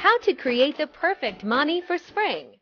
How to create the perfect mani for spring.